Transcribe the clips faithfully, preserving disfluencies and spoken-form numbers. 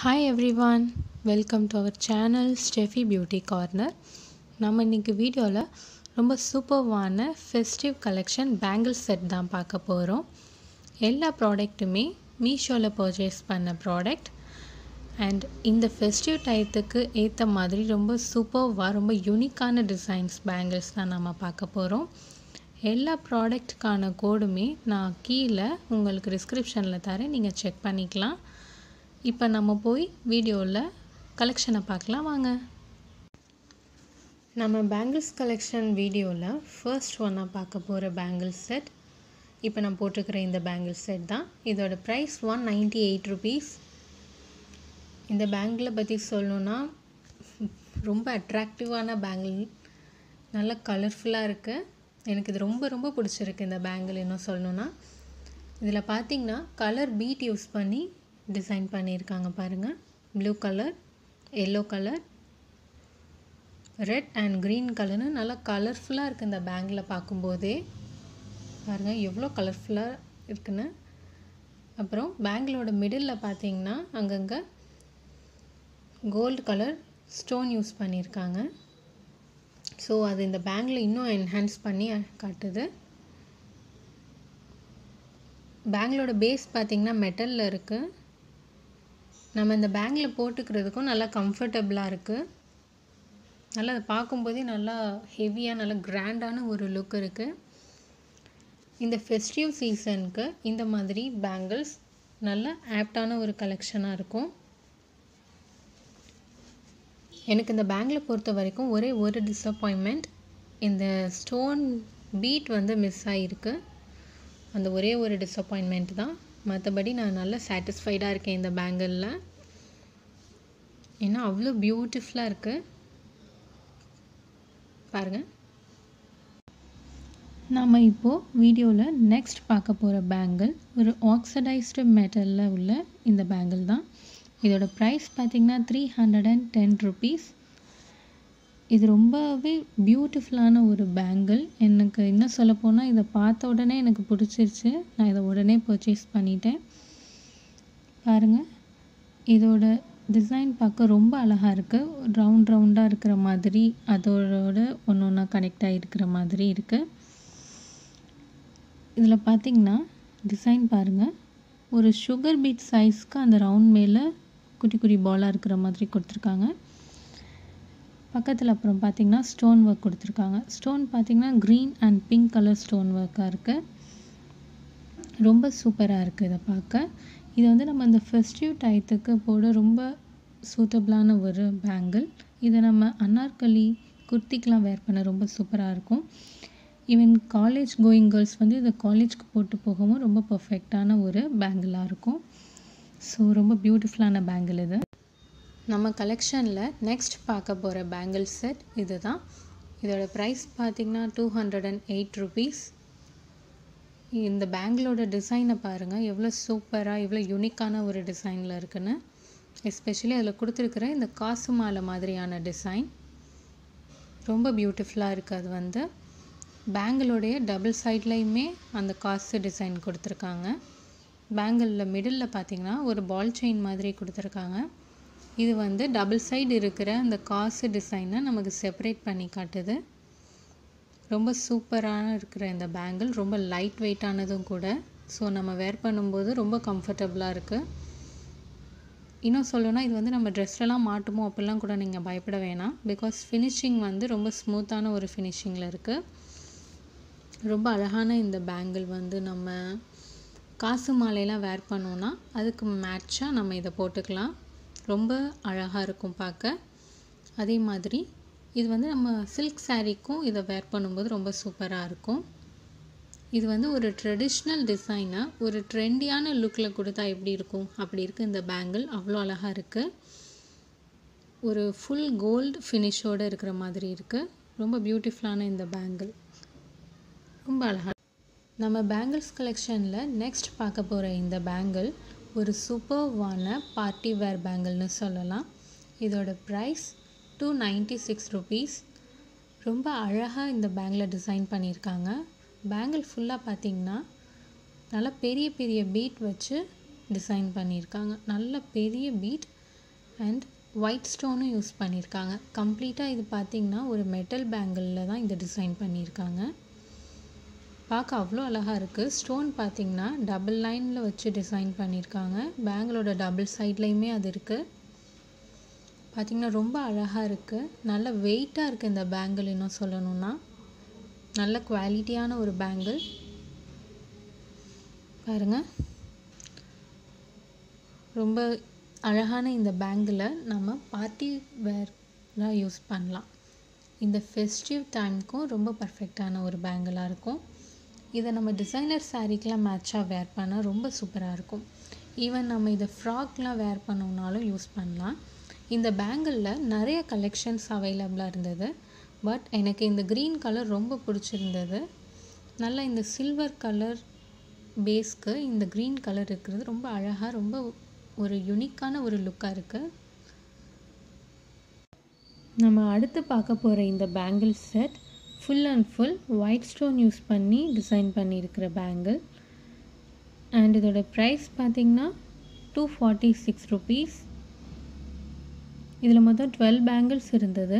Hi everyone, welcome to our channel Steffi Beauty Corner. நம்ம இன்னைக்கு வீடியோல ரொம்ப சூப்பர்வான ஃபெஸ்டிவ் கலெக்ஷன் பேங்கிள் செட் தான் பார்க்க போறோம். எல்லா ப்ராடக்ட்டுமே மீஷோல பர்ச்சேஸ் பண்ண ப்ராடக்ட் அண்ட் இந்த ஃபெஸ்டிவ் டைத்துக்கு ஏற்ற மாதிரி ரொம்ப சூப்பர்வா ரொம்ப யூனிக்கான டிசைன்ஸ் பேங்கிள்ஸ் தான் நம்ம பார்க்க போறோம். எல்லா ப்ராடக்ட்டுக்கான கோடுமே நான் கீழே உங்களுக்கு டிஸ்கிரிப்ஷனில் தரேன், நீங்கள் செக் பண்ணிக்கலாம். இப்போ நம்ம போய் வீடியோவில் கலெக்ஷனை பார்க்கலாம் வாங்க. நம்ம பேங்கிள்ஸ் கலெக்ஷன் வீடியோவில் ஃபர்ஸ்ட் ஒன்னாக பார்க்க போகிற பேங்கிள்ஸ் செட் இப்போ நான் போட்டிருக்கிற இந்த பேங்கிள்ஸ் செட் தான். இதோட price one ninety eight rupees. இந்த பேங்கிளை பற்றி சொல்லணுன்னா ரொம்ப அட்ராக்டிவான பேங்கிள், நல்லா கலர்ஃபுல்லாக இருக்குது. எனக்கு இது ரொம்ப ரொம்ப பிடிச்சிருக்கு இந்த பேங்கிள். இன்னும் சொல்லணுன்னா இதில் பார்த்திங்கன்னா கலர் பீட் யூஸ் பண்ணி டிசைன் பண்ணியிருக்காங்க பாருங்கள். Blue colour, yellow colour, red and green கலர்னு நல்லா கலர்ஃபுல்லாக இருக்குது இந்த பேங்கில் பார்க்கும்போதே. பாருங்கள் எவ்வளோ கலர்ஃபுல்லாக இருக்குன்னு. அப்புறம் பேங்கிளோட மிடில் பார்த்தீங்கன்னா அங்கங்கே கோல்டு கலர் ஸ்டோன் யூஸ் பண்ணியிருக்காங்க. ஸோ அது இந்த பேங்கில் இன்னும் என்ஹான்ஸ் பண்ணி காட்டுது. பேங்கிளோட பேஸ் பார்த்திங்கன்னா மெட்டலில் இருக்குது. நம்ம இந்த பேங்கில் போட்டுக்கிறதுக்கும் நல்லா கம்ஃபர்டபுளாக இருக்குது. நல்லா அதை பார்க்கும்போதே நல்லா ஹெவியாக நல்லா கிராண்டான ஒரு லுக் இருக்குது. இந்த ஃபெஸ்டிவ் சீசனுக்கு இந்த மாதிரி பேங்கிள்ஸ் நல்ல ஆப்டான ஒரு கலெக்ஷனாக இருக்கும். எனக்கு இந்த பேங்கில் பொறுத்த வரைக்கும் ஒரே ஒரு டிஸப்பாயின்மெண்ட், இந்த ஸ்டோன் பீட் வந்து மிஸ் ஆகிருக்கு. அந்த ஒரே ஒரு டிஸப்பாயின்மெண்ட் தான். மற்றபடி நான் நல்லா சாட்டிஸ்ஃபைடாக இருக்கேன் இந்த பேங்கிளில். ஏன்னா அவ்வளோ பியூட்டிஃபுல்லாக இருக்குது பாருங்கள். நாம் இப்போது வீடியோவில் நெக்ஸ்ட் பார்க்க போகிற பேங்கிள் ஒரு ஆக்சடைஸ்டு மெட்டலில் உள்ள இந்த பேங்கிள் தான். இதோட ப்ரைஸ் பார்த்திங்கன்னா three hundred and ten rupees. இது ரொம்பவே பியூட்டிஃபுல்லான ஒரு பேங்கிள். எனக்கு இன்னும் சொல்லப்போனால் இதை பார்த்த உடனே எனக்கு பிடிச்சிருச்சு. நான் இதை உடனே பர்ச்சேஸ் பண்ணிட்டேன். பாருங்கள், இதோட டிசைன் பார்க்க ரொம்ப அழகாக இருக்குது. ரவுண்ட் ரவுண்டாக இருக்கிற மாதிரி, அதோட ஒன்று ஒன்றா கனெக்ட் ஆகிருக்கிற மாதிரி இருக்குது. இதில் பார்த்திங்கன்னா டிசைன் பாருங்கள், ஒரு சுகர் பீட் சைஸ்க்கு அந்த ரவுண்ட் மேலே குட்டி குட்டி பாலாக இருக்கிற மாதிரி கொடுத்துருக்காங்க. பக்கத்தில் அப்புறம் பார்த்திங்கன்னா ஸ்டோன் ஒர்க் கொடுத்துருக்காங்க. ஸ்டோன் பார்த்திங்கன்னா green and pink colour stone ஒர்க்காக இருக்குது. ரொம்ப சூப்பராக இருக்குது இதை பார்க்க. இது வந்து நம்ம இந்த ஃபெஸ்டிவ் டைத்துக்கு போட ரொம்ப சூட்டபிளான ஒரு பேங்கிள். இதை நம்ம அனார்கலி குர்த்திக்கெலாம் வேர் பண்ண ரொம்ப சூப்பராக இருக்கும். ஈவன் காலேஜ் கோயிங் கேர்ள்ஸ் வந்து இதை காலேஜ்க்கு போட்டு போகவும் ரொம்ப பர்ஃபெக்டான ஒரு பேங்கிளாக இருக்கும். ஸோ ரொம்ப பியூட்டிஃபுல்லான பேங்கிள் இது. நம்ம கலெக்ஷனில் நெக்ஸ்ட் பார்க்க போகிற பேங்கிள் செட் இது தான். இதோட ப்ரைஸ் பார்த்திங்கன்னா two hundred and eight rupees. இந்த பேங்கிளோட டிசைனை பாருங்கள், எவ்வளோ சூப்பராக எவ்வளோ யூனிக்கான ஒரு டிசைனில் இருக்குன்னு. எஸ்பெஷலி அதில் கொடுத்துருக்குற இந்த காசு மாலை மாதிரியான டிசைன் ரொம்ப பியூட்டிஃபுல்லாக இருக்குது. அது வந்து பேங்கிளோடைய டபுள் சைட்லேயுமே அந்த காசு டிசைன் கொடுத்துருக்காங்க. பேங்கிளில் மிடில் பார்த்திங்கன்னா ஒரு பால் செயின் மாதிரி கொடுத்துருக்காங்க. இது வந்து டபுள் சைடு இருக்கிற அந்த காசு டிசைனை நமக்கு செப்பரேட் பண்ணி காட்டுது. ரொம்ப சூப்பரான இருக்கிற இந்த பேங்கிள் ரொம்ப லைட் வெயிட்டானதும் கூட. ஸோ நம்ம வேர் பண்ணும்போது ரொம்ப கம்ஃபர்டபுளாக இருக்குது. இன்னும் சொல்லணும்னா இது வந்து நம்ம ட்ரெஸ்லலாம் மாட்டுமோ அப்படிலாம் கூட நீங்கள் பயப்பட வேணாம். பிகாஸ் ஃபினிஷிங் வந்து ரொம்ப ஸ்மூத்தான ஒரு ஃபினிஷிங்கில் இருக்குது. ரொம்ப அழகான இந்த பேங்கிள் வந்து நம்ம காசு மாலையெல்லாம் வேர் பண்ணோன்னா அதுக்கு மேட்சாக நம்ம இதை போட்டுக்கலாம். ரொம்ப அழகாக இருக்கும் பார்க்க. அதே மாதிரி இது வந்து நம்ம சில்க் சாரீக்கும் இதை வேர் பண்ணும்போது ரொம்ப சூப்பராக இருக்கும். இது வந்து ஒரு ட்ரெடிஷ்னல் டிசைனை ஒரு ட்ரெண்டியான லுக்கில் கொடுத்தா எப்படி இருக்கும் அப்படி இருக்குது இந்த பேங்கிள். அவ்வளோ அழகாக இருக்குது. ஒரு ஃபுல் கோல்டு ஃபினிஷோடு இருக்கிற மாதிரி இருக்குது. ரொம்ப பியூட்டிஃபுல்லான இந்த பேங்கிள் ரொம்ப அழகாக. நம்ம பேங்கிள்ஸ் கலெக்ஷனில் நெக்ஸ்ட் பார்க்க போகிற இந்த பேங்கிள் ஒரு சூப்பர்வான பார்ட்டி வேர் பேங்கிள்னு சொல்லலாம். இதோட price two ninety six rupees. ரொம்ப அழகாக இந்த பேங்கில் டிசைன் பண்ணியிருக்காங்க. பேங்கிள் ஃபுல்லாக பார்த்திங்கன்னா நல்லா பெரிய பெரிய பீட் வச்சு டிசைன் பண்ணியிருக்காங்க. நல்ல பெரிய பீட் அண்ட் ஒயிட் ஸ்டோனும் யூஸ் பண்ணியிருக்காங்க. கம்ப்ளீட்டாக இது பார்த்திங்கன்னா ஒரு மெட்டல் பேங்கிளில் தான் இந்த டிசைன் பண்ணியிருக்காங்க. பார்க்க அவ்வளோ அழகாக இருக்குது. ஸ்டோன் பார்த்திங்கன்னா டபுள் லைனில் வச்சு டிசைன் பண்ணியிருக்காங்க. பேங்கிளோட டபுள் சைட்லேயுமே அது இருக்குது. பார்த்திங்கன்னா ரொம்ப அழகாக இருக்குது. நல்ல வெயிட்டாக இருக்குது இந்த பேங்கிள். இன்னும் சொல்லணுன்னா நல்ல குவாலிட்டியான ஒரு பேங்கிள். பாருங்கள், ரொம்ப அழகான இந்த பேங்கிளை நம்ம பார்ட்டி வேர்லாம் யூஸ் பண்ணலாம். இந்த ஃபெஸ்டிவ் டைமுக்கும் ரொம்ப பர்ஃபெக்டான ஒரு பேங்கிளாக இருக்கும். இதை நம்ம டிசைனர் சாரீக்கெலாம் மேட்சாக வேர் பண்ணால் ரொம்ப சூப்பராக இருக்கும். ஈவன் நம்ம இதை ஃப்ராக்லாம் வேர் பண்ணோம்னாலும் யூஸ் பண்ணலாம். இந்த பேங்கிளில் நிறைய கலெக்ஷன்ஸ் அவைலபிளாக இருந்தது. பட் எனக்கு இந்த க்ரீன் கலர் ரொம்ப பிடிச்சிருந்தது. நல்லா இந்த சில்வர் கலர் பேஸ்க்கு இந்த க்ரீன் கலர் இருக்கிறது ரொம்ப அழகாக, ரொம்ப ஒரு யூனிக்கான ஒரு லுக்காக இருக்குது. நம்ம அடுத்து பார்க்க போகிற இந்த bangle set full and full white stone use பண்ணி டிசைன் பண்ணியிருக்கிற பேங்கிள். அண்ட் இதோட ப்ரைஸ் பார்த்திங்கன்னா டூ ஃபார்ட்டி சிக்ஸ் ருபீஸ். இதில் மொத்தம் டுவெல் பேங்கிள்ஸ் இருந்தது.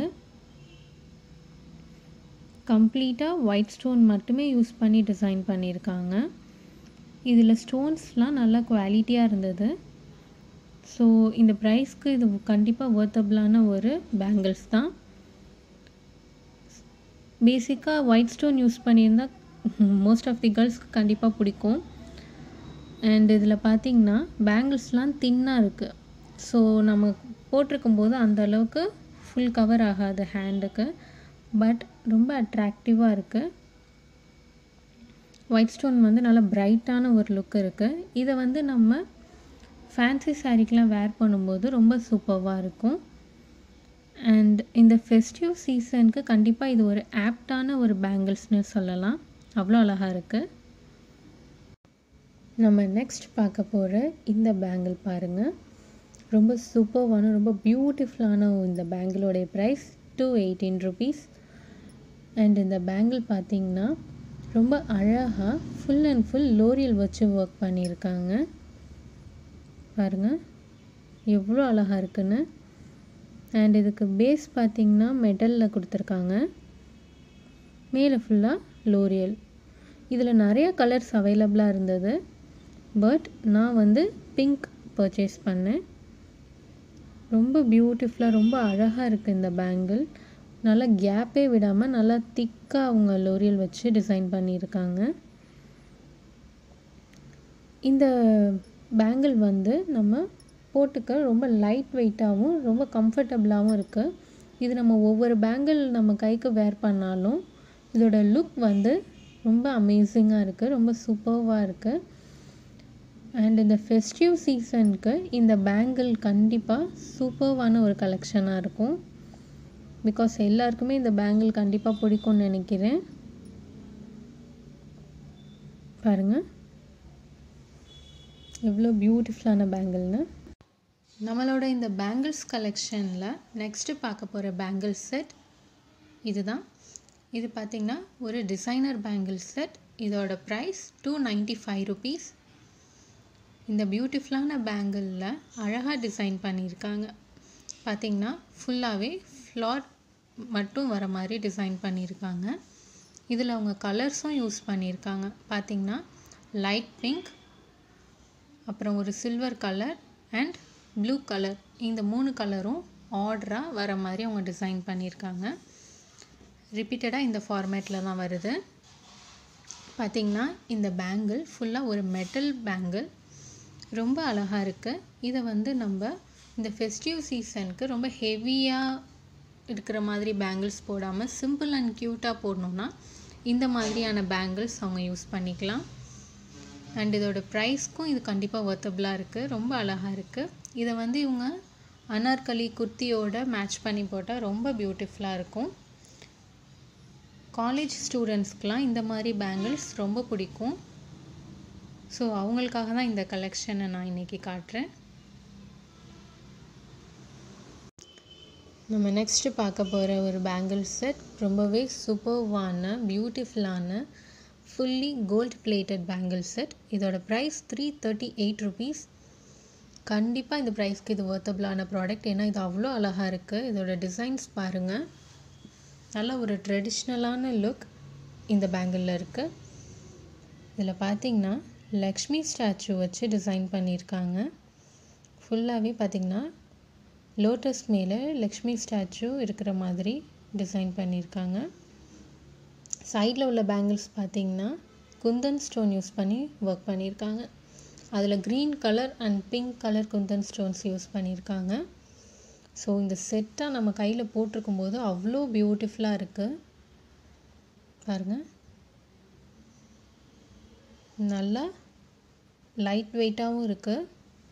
கம்ப்ளீட்டாக ஒயிட் ஸ்டோன் மட்டுமே யூஸ் பண்ணி டிசைன் பண்ணியிருக்காங்க. இதில் ஸ்டோன்ஸ்லாம் நல்லா குவாலிட்டியாக இருந்தது. ஸோ இந்த ப்ரைஸ்க்கு இது கண்டிப்பாக வொர்த்தபிளான ஒரு பேங்கிள்ஸ் தான். பேசிக்காக ஒயிட் ஸ்டோன் யூஸ் பண்ணியிருந்தால் மோஸ்ட் ஆஃப் தி கேர்ள்ஸ்க்கு கண்டிப்பாக பிடிக்கும். அண்ட் இதில் பார்த்திங்கன்னா பேங்கிள்ஸ்லாம் தின்னாக இருக்குது. ஸோ நம்ம போட்டிருக்கும்போது அந்தளவுக்கு ஃபுல் கவர் ஆகாது ஹேண்டுக்கு. பட் ரொம்ப அட்ராக்டிவாக இருக்குது. ஒயிட் ஸ்டோன் வந்து நல்லா பிரைட்டான ஒரு லுக் இருக்குது. இதை வந்து நம்ம ஃபேன்சி சாரீக்கெலாம் வேர் பண்ணும்போது ரொம்ப சூப்பராக இருக்கும். அண்ட் இந்த ஃபெஸ்டிவ் சீசனுக்கு கண்டிப்பாக இது ஒரு ஆப்டான ஒரு பேங்கிள்ஸ்னு சொல்லலாம். அவ்வளோ அழகாக இருக்குது. நம்ம நெக்ஸ்ட் பார்க்க போகிற இந்த பேங்கிள் பாருங்கள். ரொம்ப சூப்பர்வான, ரொம்ப பியூட்டிஃபுல்லான இந்த பேங்கிளோடைய price two eighteen rupees. And இந்த பேங்கிள் பார்த்திங்கன்னா ரொம்ப அழகாக ஃபுல் அண்ட் ஃபுல் லோரியல் வச்சு ஒர்க் பண்ணியிருக்காங்க. பாருங்கள் எவ்வளோ அழகாக இருக்குன்னு. அண்ட் இதுக்கு பேஸ் பார்த்திங்கன்னா மெட்டலில் கொடுத்துருக்காங்க. மேலே ஃபுல்லாக லோரியல். இதில் நிறைய கலர்ஸ் அவைலபிளாக இருந்தது. பட் நான் வந்து பிங்க் பர்ச்சேஸ் பண்ணேன். ரொம்ப பியூட்டிஃபுல்லாக, ரொம்ப அழகாக இருக்குது இந்த பேங்கிள். நல்லா கேப்பே விடாமல் நல்லா திக்காக அவங்க லோரியல் வச்சு டிசைன் பண்ணியிருக்காங்க. இந்த பேங்கிள் வந்து நம்ம போட்டுக்க ரொம்ப லைட் வெயிட்டாகவும் ரொம்ப கம்ஃபர்டபுளாகவும் இருக்குது. இது நம்ம ஒவ்வொரு பேங்கிள் நம்ம கைக்கு வேர் பண்ணாலும் இதோட லுக் வந்து ரொம்ப அமேசிங்காக இருக்குது, ரொம்ப சூப்பர்வாக இருக்குது. அண்ட் இந்த ஃபெஸ்டிவ் சீசனுக்கு இந்த பேங்கிள் கண்டிப்பாக சூப்பர்வான ஒரு கலெக்ஷனாக இருக்கும். பிகாஸ் எல்லாருக்குமே இந்த பேங்கிள் கண்டிப்பாக பிடிக்கும்னு நினைக்கிறேன். பாருங்கள் எவ்வளோ பியூட்டிஃபுல்லான பேங்கிள்னு. நம்மளோட இந்த பேங்கிள்ஸ் கலெக்ஷனில் நெக்ஸ்ட்டு பார்க்க போகிற பேங்கிள் செட் இதுதான். இது பார்த்திங்கன்னா ஒரு டிசைனர் பேங்கிள் செட். இதோட price two ninety five rupees. இந்த பியூட்டிஃபுல்லான பேங்கிளில் அழகாக டிசைன் பண்ணியிருக்காங்க. பார்த்திங்கன்னா ஃபுல்லாகவே ஃப்ளார் மட்டும் வர மாதிரி டிசைன் பண்ணியிருக்காங்க. இதில் அவங்க கலர்ஸும் யூஸ் பண்ணியிருக்காங்க. பார்த்திங்கன்னா லைட் பிங்க், அப்புறம் ஒரு silver colour and blue colour, இந்த மூணு கலரும் ஆர்டராக வர மாதிரி அவங்க டிசைன் பண்ணியிருக்காங்க. ரிப்பீட்டடாக இந்த ஃபார்மேட்டில் தான் வருது. பார்த்திங்கன்னா இந்த பேங்கிள் ஃபுல்லாக ஒரு மெட்டல் பேங்கிள், ரொம்ப அழகாக இருக்குது. இதை வந்து நம்ம இந்த ஃபெஸ்டிவ் சீசனுக்கு ரொம்ப ஹெவியாக இருக்கிற மாதிரி பேங்கிள்ஸ் போடாமல் சிம்பிள் அண்ட் க்யூட்டாக போடணுன்னா இந்த மாதிரியான பேங்கிள்ஸ் அவங்க யூஸ் பண்ணிக்கலாம். அண்ட் இதோட ப்ரைஸ்க்கும் இது கண்டிப்பாக வொர்த்தபிளாக இருக்குது, ரொம்ப அழகாக இருக்குது. இதை வந்து இவங்க அனார்கலி குர்த்தியோட மேட்ச் பண்ணி போட்டால் ரொம்ப பியூட்டிஃபுல்லாக இருக்கும். காலேஜ் ஸ்டூடெண்ட்ஸ்க்கெலாம் இந்த மாதிரி பேங்கிள்ஸ் ரொம்ப பிடிக்கும். ஸோ அவங்களுக்காக தான் இந்த கலெக்ஷனை நான் இன்றைக்கி காட்டுறேன். நம்ம நெக்ஸ்ட்டு பார்க்க போகிற ஒரு பேங்கிள் செட் ரொம்பவே சூப்பர்வான பியூட்டிஃபுல்லான fully gold plated bangle set. இதோட price three thirty eight rupees. கண்டிப்பாக இந்த ப்ரைஸ்க்கு இது ஒர்த்தபிளான ப்ராடக்ட். ஏன்னா இது அவ்வளோ அழகாக இருக்குது. இதோட டிசைன்ஸ் பாருங்கள், நல்ல ஒரு ட்ரெடிஷ்னலான லுக் இந்த பேங்கிளில் இருக்குது. இதில் பார்த்திங்கன்னா லக்ஷ்மி ஸ்டாச்சு வச்சு டிசைன் பண்ணியிருக்காங்க. ஃபுல்லாகவே பார்த்திங்கன்னா லோட்டஸ் மேலே லக்ஷ்மி ஸ்டாச்சு இருக்கிற மாதிரி டிசைன் பண்ணியிருக்காங்க. சைடில் உள்ள பேங்கிள்ஸ் பார்த்திங்கன்னா குந்தன் ஸ்டோன் யூஸ் பண்ணி ஒர்க் பண்ணியிருக்காங்க. அதில் green colour and pink colour kundan stones use பண்ணியிருக்காங்க. ஸோ இந்த செட்டாக நம்ம கையில் போட்டிருக்கும் போது அவ்வளோ பியூட்டிஃபுல்லாக இருக்குது. பாருங்கள், நல்லா லைட் வெயிட்டாகவும் இருக்குது,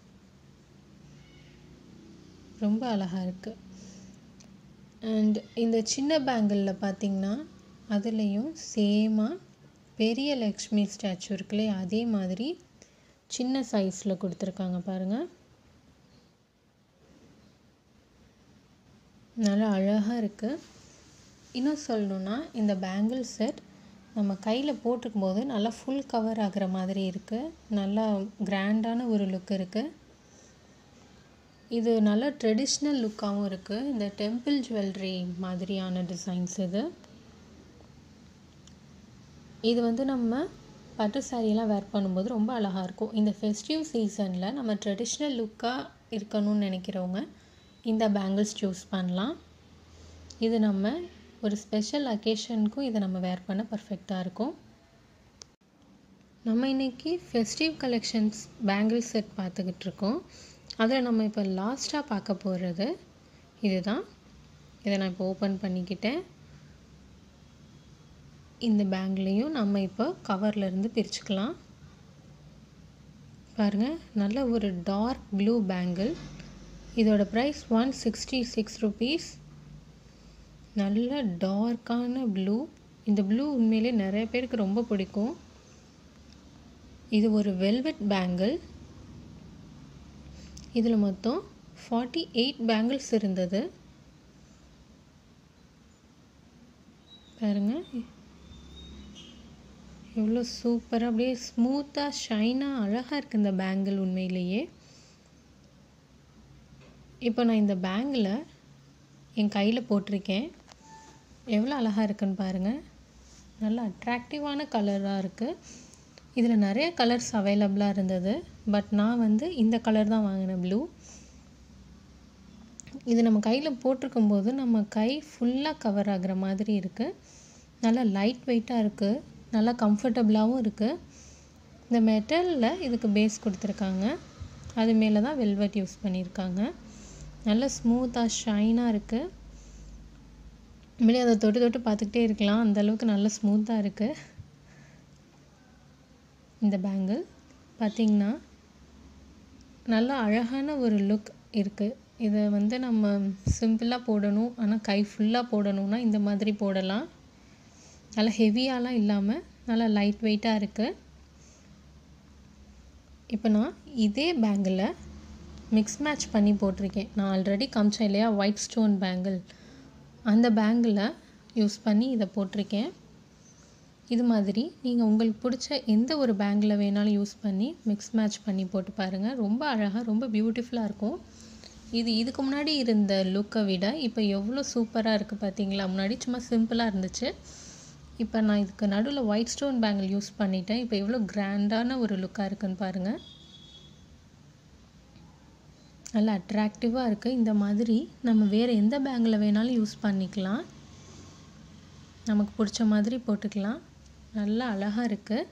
ரொம்ப அழகாக இருக்குது. அண்ட் இந்த சின்ன பேங்கிளில் பார்த்திங்கன்னா அதுலேயும் சேமாக பெரிய லக்ஷ்மி ஸ்டாச்சு இருக்குல்லே அதே மாதிரி சின்ன சைஸில் கொடுத்துருக்காங்க பாருங்கள். நல்லா அழகாக இருக்குது. இன்னும் சொல்லணுன்னா இந்த பேங்கிள் செட் நம்ம கையில் போட்டிருக்கும் போது நல்லா ஃபுல் கவர் ஆகிற மாதிரி இருக்குது. நல்லா கிராண்டான ஒரு லுக் இருக்குது. இது நல்ல ட்ரெடிஷ்னல் லுக்காகவும் இருக்குது. இந்த டெம்பிள் ஜுவல்லரி மாதிரியான டிசைன்ஸ் இது. இது வந்து நம்ம பட்டு சாரியெல்லாம் வேர் பண்ணும்போது ரொம்ப அழகாக இருக்கும். இந்த ஃபெஸ்டிவ் சீசனில் நம்ம ட்ரெடிஷ்னல் லுக்காக இருக்கணும்னு நினைக்கிறவங்க இந்த பேங்கிள்ஸ் சூஸ் பண்ணலாம். இது நம்ம ஒரு ஸ்பெஷல் அக்கேஷனுக்கும் இதை நம்ம வேர் பண்ண பர்ஃபெக்டாக இருக்கும். நம்ம இன்றைக்கி ஃபெஸ்டிவ் கலெக்ஷன்ஸ் பேங்கிள் செட் பார்த்துக்கிட்டு இருக்கோம். அதில் நம்ம இப்போ லாஸ்ட்டாக பார்க்க போகிறது இதுதான். இதை நான் இப்போ ஓப்பன் பண்ணிக்கிட்டேன். இந்த பேங்கிளையும் நம்ம இப்போ கவர்லேருந்து பிரிச்சுக்கலாம். பாருங்கள், நல்ல ஒரு டார்க் ப்ளூ பேங்கிள். இதோட price one sixty six rupees. நல்ல டார்க்கான ப்ளூ. இந்த ப்ளூ உண்மையிலே நிறைய பேருக்கு ரொம்ப பிடிக்கும். இது ஒரு வெல்வெட் பேங்கிள். இதில் மொத்தம் ஃபார்ட்டி எயிட் பேங்கிள்ஸ் இருந்தது. பாருங்கள், எவ்வளோ சூப்பராக அப்படியே ஸ்மூத்தாக ஷைனாக அழகாக இருக்குது இந்த பேங்கிள் உண்மையிலேயே. இப்போ நான் இந்த பேங்கிளை என் கையில் போட்டிருக்கேன். எவ்வளோ அழகாக இருக்குன்னு பாருங்கள். நல்லா அட்ராக்டிவான கலராக இருக்குது. இதில் நிறைய கலர்ஸ் அவைலபிளாக இருந்தது. பட் நான் வந்து இந்த கலர் தான் வாங்கினேன், ப்ளூ. இது நம்ம கையில் போட்டிருக்கும்போது நம்ம கை ஃபுல்லாக கவர் ஆகிற மாதிரி இருக்குது. நல்லா லைட் வெயிட்டாக இருக்குது, நல்லா கம்ஃபர்டபுளாகவும் இருக்குது. இந்த மெட்டலில் இதுக்கு பேஸ் கொடுத்துருக்காங்க. அது மேலே தான் வெல்வெட் யூஸ் பண்ணியிருக்காங்க. நல்லா ஸ்மூத்தாக ஷைனாக இருக்குது. உண்மையிலே அதை தொட்டு தொட்டு பார்த்துக்கிட்டே இருக்கலாம், அந்தளவுக்கு நல்லா ஸ்மூத்தாக இருக்குது. இந்த பேங்கிள் பார்த்திங்கன்னா நல்லா அழகான ஒரு லுக் இருக்குது. இதை வந்து நம்ம சிம்பிளாக போடணும், ஆனால் கை ஃபுல்லாக போடணுன்னா இந்த மாதிரி போடலாம். நல்லா ஹெவியாலாம் இல்லாமல் நல்லா லைட் வெயிட்டாக இருக்குது. இப்போ நான் இதே பேங்கிளை மிக்ஸ் மேட்ச் பண்ணி போட்டிருக்கேன். நான் ஆல்ரெடி காமிச்சேன் இல்லையா ஒயிட் ஸ்டோன் பேங்கிள், அந்த பேங்கிளை யூஸ் பண்ணி இதை போட்டிருக்கேன். இது மாதிரி நீங்கள் உங்களுக்கு பிடிச்ச எந்த ஒரு பேங்கில் வேணாலும் யூஸ் பண்ணி மிக்ஸ் மேட்ச் பண்ணி போட்டு பாருங்கள். ரொம்ப அழகாக ரொம்ப பியூட்டிஃபுல்லாக இருக்கும். இது இதுக்கு முன்னாடி இருந்த லுக்கை விட இப்போ எவ்வளோ சூப்பராக இருக்குது பார்த்தீங்களா. முன்னாடி சும்மா சிம்பிளாக இருந்துச்சு, இப்போ நான் இதுக்கு நடுவில் ஒயிட் ஸ்டோன் பேங்கிள் யூஸ் பண்ணிட்டேன். இப்போ எவ்வளோ கிராண்டான ஒரு லுக்காக இருக்குன்னு பாருங்கள். நல்லா அட்ராக்டிவாக இருக்குது. இந்த மாதிரி நம்ம வேறு எந்த பேங்கில் வேணாலும் யூஸ் பண்ணிக்கலாம், நமக்கு பிடிச்ச மாதிரி போட்டுக்கலாம். நல்லா அழகாக இருக்குது.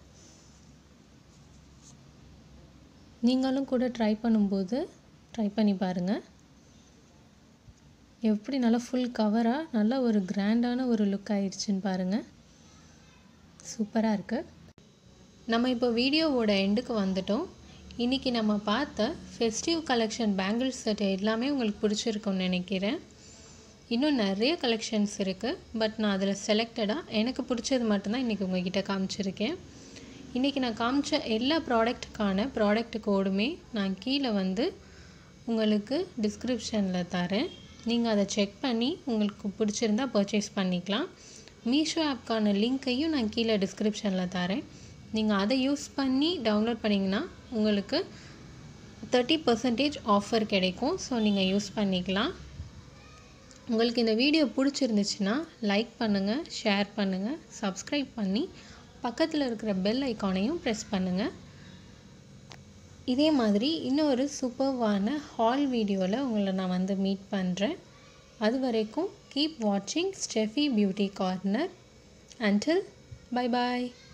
நீங்களும் கூட ட்ரை பண்ணும்போது ட்ரை பண்ணி பாருங்கள். எப்படி நல்லா ஃபுல் கவராக நல்லா ஒரு கிராண்டான ஒரு லுக் ஆயிடுச்சுன்னு பாருங்கள். சூப்பராக இருக்குது. நம்ம இப்போ வீடியோவோட எண்டுக்கு வந்துட்டோம். இன்றைக்கி நம்ம பார்த்த ஃபெஸ்டிவ் கலெக்ஷன் பேங்கிள் செட் எல்லாமே உங்களுக்கு பிடிச்சிருக்கும்னு நினைக்கிறேன். இன்னும் நிறைய கலெக்ஷன்ஸ் இருக்குது, பட் நான் அதில் செலக்டடாக எனக்கு பிடிச்சது மட்டும்தான் இன்றைக்கி உங்கள்கிட்ட காமிச்சிருக்கேன். இன்றைக்கி நான் காமிச்ச எல்லா ப்ராடக்ட்டுக்கான ப்ராடக்ட் கோடுமே நான் கீழே வந்து உங்களுக்கு டிஸ்கிரிப்ஷனில் தரேன். நீங்கள் அதை செக் பண்ணி உங்களுக்கு பிடிச்சிருந்தா பர்ச்சேஸ் பண்ணிக்கலாம். மீஷோ ஆப்க்கான லிங்க்கையும் நான் கீழே டிஸ்கிரிப்ஷனில் தரேன். நீங்கள் அதை யூஸ் பண்ணி டவுன்லோட் பண்ணிங்கன்னா உங்களுக்கு தேர்ட்டி பர்சன்டேஜ் ஆஃபர் கிடைக்கும். ஸோ நீங்கள் யூஸ் பண்ணிக்கலாம். உங்களுக்கு இந்த வீடியோ பிடிச்சிருந்துச்சுன்னா லைக் பண்ணுங்கள், ஷேர் பண்ணுங்கள், சப்ஸ்கிரைப் பண்ணி பக்கத்தில் இருக்கிற பெல் ஐக்கானையும் ப்ரெஸ் பண்ணுங்கள். இதே மாதிரி இன்னொரு சூப்பர்வான ஹால் வீடியோவில் உங்களை நான் வந்து மீட் பண்ணுறேன். அது வரைக்கும் கீப் வாட்சிங் Steffi beauty corner. Until bye bye.